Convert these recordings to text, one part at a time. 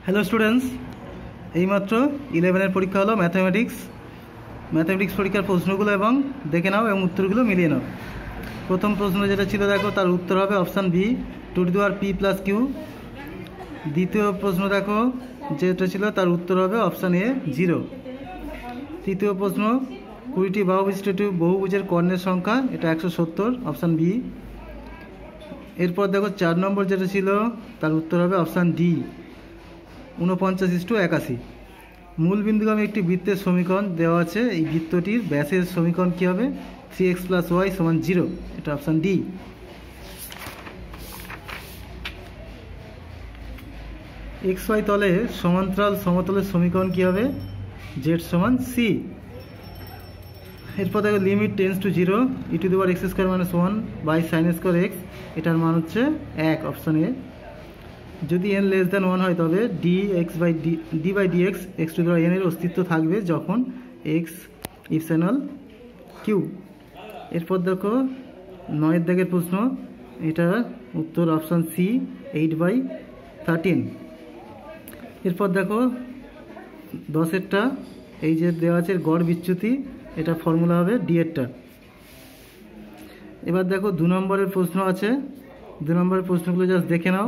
Hello students এইমাত্র 11 পরীক্ষা হলো ম্যাথমেটিক্স পরীক্ষার প্রশ্নগুলো এবং দেখে নাও এবং উত্তরগুলো মিলিয়ে নাও। প্রথম প্রশ্ন যেটা ছিল দেখো তার উত্তর হবে অপশান বি 2p+q। দ্বিতীয় প্রশ্ন দেখো যেটা ছিল তার উত্তর হবে অপশান এ 0। তৃতীয় প্রশ্ন 20টি বাহুবিশিষ্ট বহুভুজের কর্ণের সংখ্যা, এটা 170, অপশান বি। এরপর দেখো 4 নম্বর যেটা ছিল তার উত্তর হবে অপশান ডি 49:81। মূল বিন্দুগামী একটি বৃত্তের সমীকরণ দেওয়া আছে, এই বৃত্তটির ব্যাসের সমীকরণ কী হবে? 3x + y = 0, এটা অপশান ডি। xy তলে সমান্তরাল সমতলের সমীকরণ কী হবে? z = c। এরপর দেখো limit tends to 0 e⁻x² - 1/sin² x, এটার মান হচ্ছে 1, অপশান এ। যদি n < 1 হয় তবে d/dx x⁴n এর অস্তিত্ব থাকবে যখন x ইপসিলন q। এরপর দেখো 9 দাগের প্রশ্ন, এটা উত্তর অপশান সি 8/13। এরপর দেখো 10এরটা, এই যে দেওয়া আছে গড় বিচ্যুতি, এটা ফর্মুলা হবে ডি এরটা। এবার দেখো 2 নম্বরের প্রশ্ন আছে, 2 নম্বরের প্রশ্নগুলো জাস্ট দেখে নাও।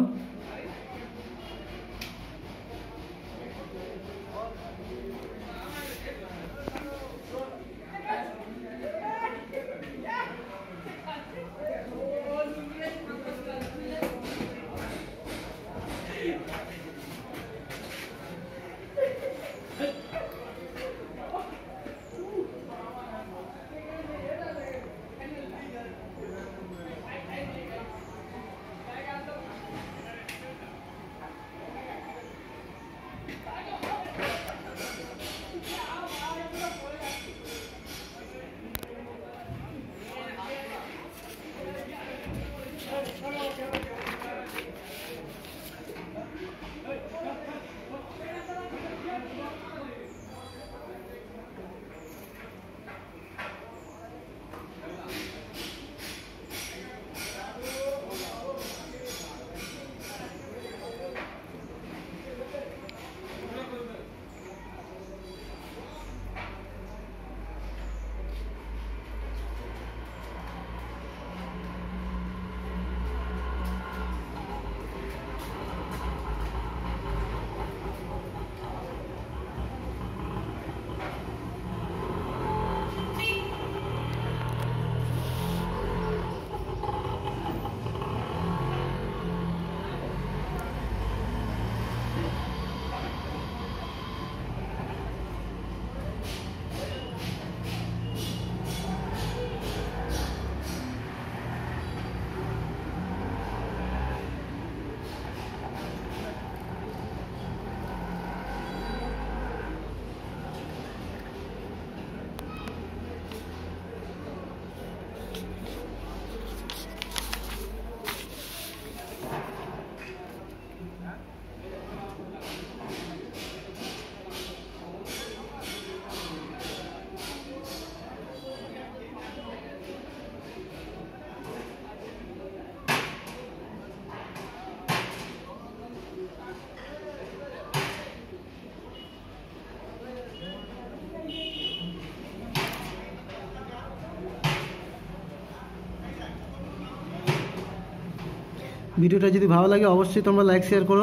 ভিডিওটা যদি ভালো লাগে অবশ্যই তোমরা লাইক শেয়ার করো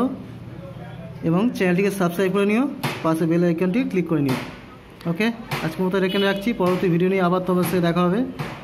এবং চ্যানেলটিকে সাবস্ক্রাইব করে নিও, পাশে বেল আইকনটি ক্লিক করে নিও। ওকে, আজকের মতো এখানে রাখছি, পরবর্তী ভিডিও নিয়ে আবার তোমার সাথে দেখা হবে।